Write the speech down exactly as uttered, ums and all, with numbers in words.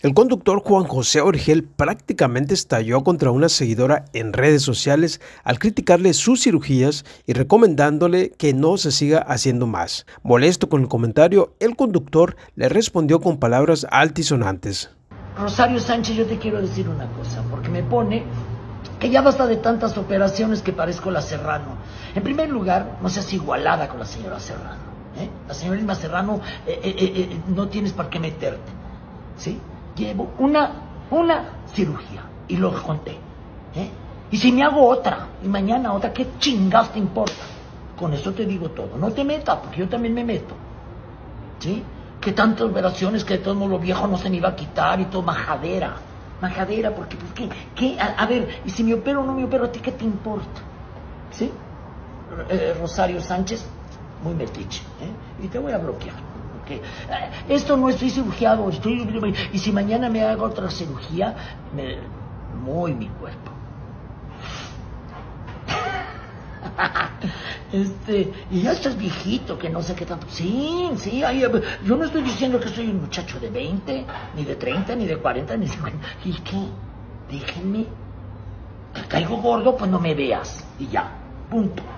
El conductor Juan José Origel prácticamente estalló contra una seguidora en redes sociales al criticarle sus cirugías y recomendándole que no se siga haciendo más. Molesto con el comentario, el conductor le respondió con palabras altisonantes. Rosario Sánchez, yo te quiero decir una cosa, porque me pone que ya basta de tantas operaciones que parezco la Serrano. En primer lugar, no seas igualada con la señora Serrano, ¿eh? La señora Irma Serrano, eh, eh, eh, no tienes para qué meterte, ¿sí? Llevo una, una cirugía y lo conté, ¿eh? Y si me hago otra, y mañana otra, ¿qué chingados te importa? Con eso te digo todo. No te metas, porque yo también me meto, ¿sí? Que tantas operaciones que de todos modos lo viejo no se me iba a quitar y todo, majadera. Majadera, porque pues, ¿qué? ¿Qué? A, a ver, y si me opero o no me opero, ¿a ti qué te importa? ¿Sí? Eh, Rosario Sánchez, muy metiche, ¿eh? Y te voy a bloquear. Okay. Esto no estoy cirugiado, estoy, y si mañana me hago otra cirugía, me muy mi cuerpo. Este, y ya estás viejito, que no sé qué tanto. Sí, sí, ay, yo no estoy diciendo que soy un muchacho de veinte, ni de treinta, ni de cuarenta, ni de cincuenta. ¿Y qué? Déjenme. Te caigo gordo, pues no me veas. Y ya, punto.